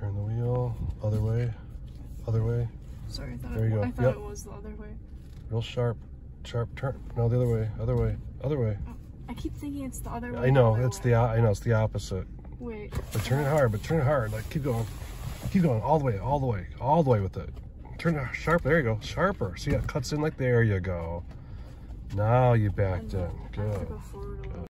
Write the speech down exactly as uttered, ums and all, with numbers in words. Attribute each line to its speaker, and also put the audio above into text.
Speaker 1: Turn the wheel. Other way. Other way.
Speaker 2: Sorry, I thought,
Speaker 1: There
Speaker 2: it,
Speaker 1: you go.
Speaker 2: I thought
Speaker 1: Yep.
Speaker 2: it was the other way.
Speaker 1: Real sharp. Sharp turn. No, the other way. Other way. Other way.
Speaker 2: Oh, I keep thinking it's the other way.
Speaker 1: I know.
Speaker 2: other
Speaker 1: It's
Speaker 2: way.
Speaker 1: the I know it's the opposite.
Speaker 2: Wait.
Speaker 1: But turn it hard. But turn it hard. Like keep going. Keep going. All the way. All the way. All the way with it. Turn it sharp. There you go. Sharper. See, it cuts in like there you go. Now you backed in.
Speaker 2: I have to
Speaker 1: Good.
Speaker 2: go forward a little.